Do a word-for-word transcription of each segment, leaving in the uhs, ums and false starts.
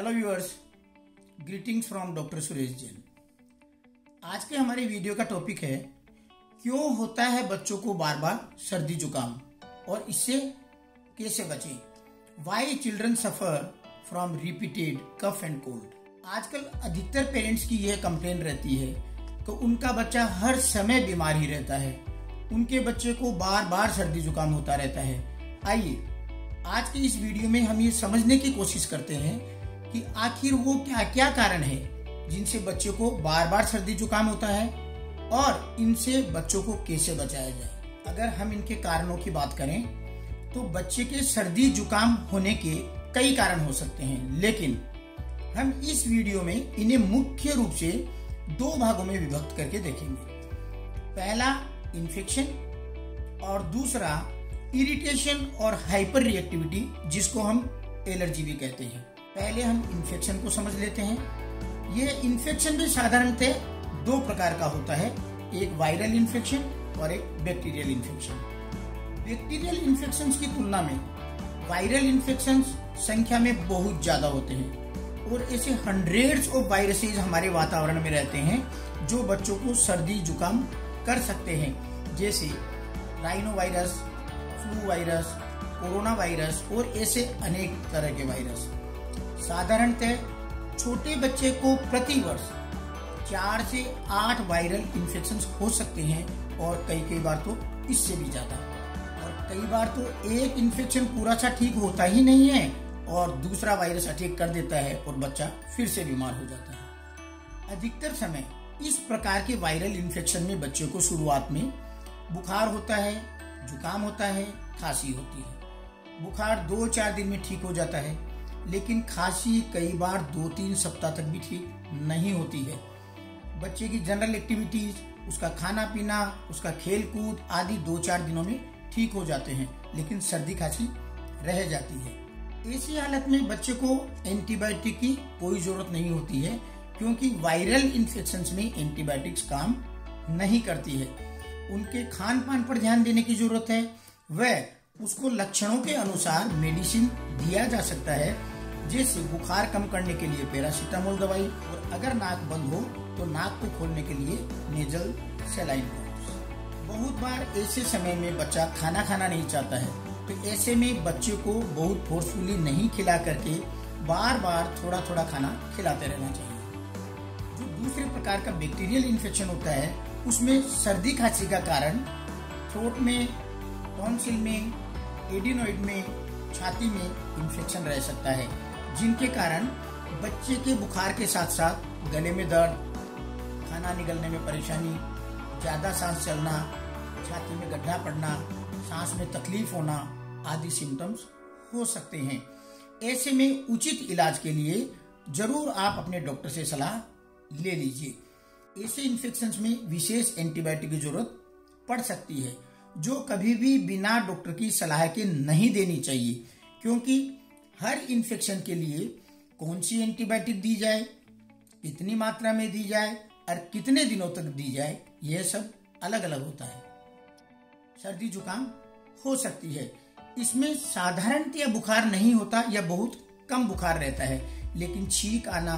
Hello viewers, greetings from doctor Suresh Jain. आज के हमारे वीडियो का टॉपिक है क्यों होता है बच्चों को बार बार सर्दी जुकाम और इससे कैसे बचें। Why children suffer from repeated cough and cold. आजकल अधिकतर पेरेंट्स की यह कंप्लेन रहती है कि उनका बच्चा हर समय बीमार ही रहता है, उनके बच्चे को बार बार सर्दी जुकाम होता रहता है। आइए आज के इस वीडियो में हम ये समझने की कोशिश करते हैं कि आखिर वो क्या क्या कारण है जिनसे बच्चों को बार बार सर्दी जुकाम होता है और इनसे बच्चों को कैसे बचाया जाए। अगर हम इनके कारणों की बात करें तो बच्चे के सर्दी जुकाम होने के कई कारण हो सकते हैं, लेकिन हम इस वीडियो में इन्हें मुख्य रूप से दो भागों में विभक्त करके देखेंगे। पहला इन्फेक्शन और दूसरा इरिटेशन और हाइपर रिएक्टिविटी, जिसको हम एलर्जी भी कहते हैं। पहले हम इन्फेक्शन को समझ लेते हैं। यह इन्फेक्शन भी साधारणतः दो प्रकार का होता है, एक वायरल इन्फेक्शन और एक बैक्टीरियल इन्फेक्शन। बैक्टीरियल इन्फेक्शंस की तुलना में वायरल इन्फेक्शंस संख्या में बहुत ज्यादा होते हैं और ऐसे हंड्रेड्स ऑफ वायरसेस हमारे वातावरण में रहते हैं जो बच्चों को सर्दी जुकाम कर सकते हैं, जैसे rhino virus, flu virus, corona virus और ऐसे अनेक तरह के वायरस। साधारणतः छोटे बच्चे को प्रति वर्ष चार से आठ वायरल इन्फेक्शंस हो सकते हैं और कई कई बार तो इससे भी ज्यादा। और कई बार तो एक इन्फेक्शन पूरा सा ठीक होता ही नहीं है और दूसरा वायरस अटैक कर देता है और बच्चा फिर से बीमार हो जाता है। अधिकतर समय इस प्रकार के वायरल इन्फेक्शन में बच्चे को शुरुआत में बुखार होता है, जुकाम होता है, खांसी होती है। बुखार दो चार दिन में ठीक हो जाता है, लेकिन खांसी कई बार दो तीन सप्ताह तक भी ठीक नहीं होती है। बच्चे की जनरल एक्टिविटीज, उसका खाना पीना, उसका खेल कूद आदि दो चार दिनों में ठीक हो जाते हैं, लेकिन सर्दी खांसी रह जाती है। ऐसी हालत में बच्चे को एंटीबायोटिक की कोई जरूरत नहीं होती है, क्योंकि वायरल इन्फेक्शंस में एंटीबायोटिक्स काम नहीं करती है। उनके खान पान पर ध्यान देने की जरूरत है। वह उसको लक्षणों के अनुसार मेडिसिन दिया जा सकता है, जैसे बुखार कम करने के लिए पैरासीटामोल दवाई, और अगर नाक बंद हो तो नाक को खोलने के लिए नेजल सलाइन। बहुत बार ऐसे समय में बच्चा खाना खाना नहीं चाहता है, तो ऐसे में बच्चे को बहुत फोर्सफुली नहीं खिला करके बार बार थोड़ा थोड़ा खाना खिलाते रहना चाहिए। जो दूसरे प्रकार का बैक्टीरियल इन्फेक्शन होता है, उसमें सर्दी खांसी का कारण थ्रोट में, टॉन्सिल में, एडिनोइड में, छाती में इन्फेक्शन रह सकता है, जिनके कारण बच्चे के बुखार के साथ साथ गले में दर्द, खाना निगलने में परेशानी, ज्यादा सांस चलना, छाती में गड्ढा पड़ना, सांस में तकलीफ होना आदि सिम्टम्स हो सकते हैं। ऐसे में उचित इलाज के लिए जरूर आप अपने डॉक्टर से सलाह ले लीजिए। ऐसे इन्फेक्शंस में विशेष एंटीबायोटिक की जरूरत पड़ सकती है, जो कभी भी बिना डॉक्टर की सलाह के नहीं देनी चाहिए, क्योंकि हर इन्फेक्शन के लिए कौन सी एंटीबायोटिक दी जाए, कितनी मात्रा में दी जाए और कितने दिनों तक दी जाए, यह सब अलग अलग होता है। सर्दी जुकाम हो सकती है, इसमें साधारणतया बुखार नहीं होता या बहुत कम बुखार रहता है, लेकिन छींक आना,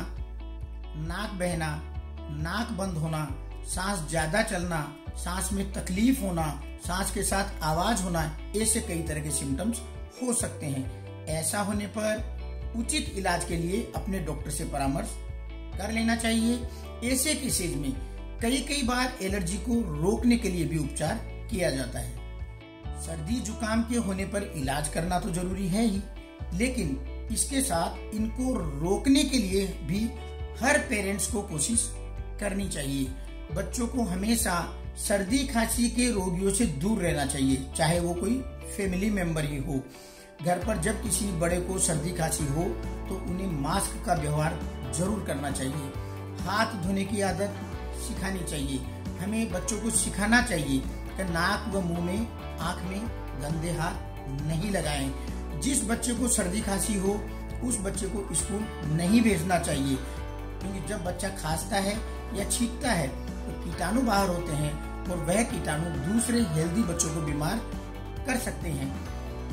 नाक बहना, नाक बंद होना, सांस ज्यादा चलना, सांस में तकलीफ होना, सांस के साथ आवाज होना, ऐसे कई तरह के सिम्टम्स हो सकते हैं। ऐसा होने पर उचित इलाज के लिए अपने डॉक्टर से परामर्श कर लेना चाहिए। ऐसे केसेज में कई कई बार एलर्जी को रोकने के लिए भी उपचार किया जाता है। सर्दी जुकाम के होने पर इलाज करना तो जरूरी है ही, लेकिन इसके साथ इनको रोकने के लिए भी हर पेरेंट्स को कोशिश करनी चाहिए। बच्चों को हमेशा सर्दी खांसी के रोगियों से दूर रहना चाहिए, चाहे वो कोई फैमिली मेंबर ही हो। घर पर जब किसी बड़े को सर्दी खांसी हो तो उन्हें मास्क का व्यवहार जरूर करना चाहिए। हाथ धोने की आदत सिखानी चाहिए। हमें बच्चों को सिखाना चाहिए कि नाक व मुंह में, आंख में गंदे हाथ नहीं लगाएं। जिस बच्चे को सर्दी खांसी हो उस बच्चे को स्कूल नहीं भेजना चाहिए, क्योंकि जब बच्चा खांसता है या छींकता है तो कीटाणु बाहर होते हैं और वह कीटाणु दूसरे हेल्दी बच्चों को बीमार कर सकते हैं।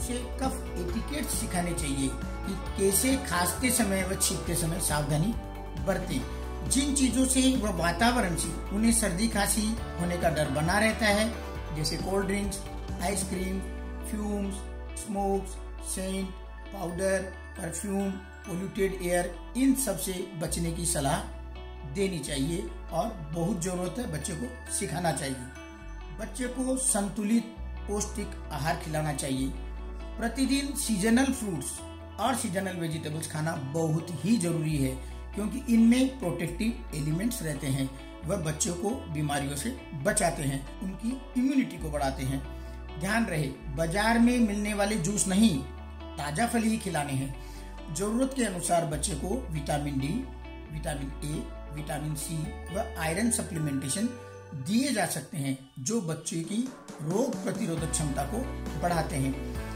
उसे कफ एटिकेट सिखाने चाहिए कि कैसे खांसते समय व छींकते समय सावधानी बरतें। जिन चीजों से व वातावरण से उन्हें सर्दी खांसी होने का डर बना रहता है, जैसे cold drinks, ice cream, fumes, smokes, scent, powder, perfume, polluted air, इन सब से बचने की सलाह देनी चाहिए और बहुत जरूरत है बच्चे को सिखाना चाहिए। बच्चे को संतुलित पौष्टिक आहार खिलाना चाहिए। प्रतिदिन सीजनल फ्रूट्स और सीजनल वेजिटेबल्स खाना बहुत ही जरूरी है, क्योंकि इनमें प्रोटेक्टिव एलिमेंट्स रहते हैं। वह बच्चों को बीमारियों से बचाते हैं, उनकी इम्यूनिटी को बढ़ाते हैं। ध्यान रहे, बाजार में मिलने वाले जूस नहीं, ताजा फल ही खिलाने हैं। जरूरत के अनुसार बच्चे को vitamin D, vitamin A, vitamin C व आयरन सप्लीमेंटेशन दिए जा सकते हैं, जो बच्चे की रोग प्रतिरोधक क्षमता को बढ़ाते हैं।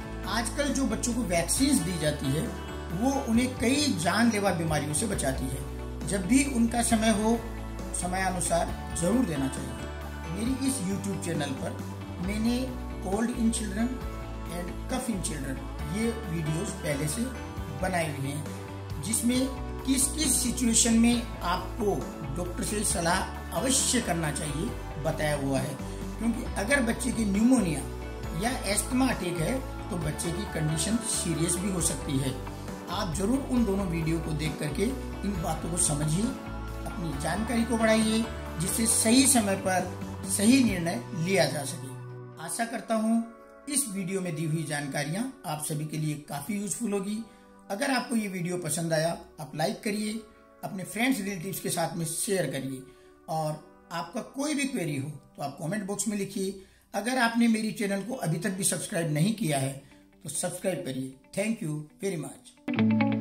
आजकल जो बच्चों को वैक्सीन दी जाती है, वो उन्हें कई जानलेवा बीमारियों से बचाती है। जब भी उनका समय हो, समयानुसार जरूर देना चाहिए। मेरी इस यूट्यूब चैनल पर मैंने cold in children and cough in children ये वीडियोस पहले से बनाए हुए हैं, जिसमें किस किस सिचुएशन में आपको डॉक्टर से सलाह अवश्य करना चाहिए बताया हुआ है। क्योंकि अगर बच्चे की न्यूमोनिया या एस्थमा अटैक है तो बच्चे की कंडीशन सीरियस भी हो सकती है। आप जरूर उन दोनों वीडियो को देख करके इन बातों को समझिए, अपनी जानकारी को बढ़ाइए, जिससे सही समय पर सही निर्णय लिया जा सके। आशा करता हूँ इस वीडियो में दी हुई जानकारियाँ आप सभी के लिए काफी यूजफुल होगी। अगर आपको ये वीडियो पसंद आया, आप लाइक करिए, अपने फ्रेंड्स रिलेटिव्स के साथ में शेयर करिए, और आपका कोई भी क्वेरी हो तो आप कमेंट बॉक्स में लिखिए। अगर आपने मेरी चैनल को अभी तक भी सब्सक्राइब नहीं किया है तो सब्सक्राइब करिए। Thank you very much.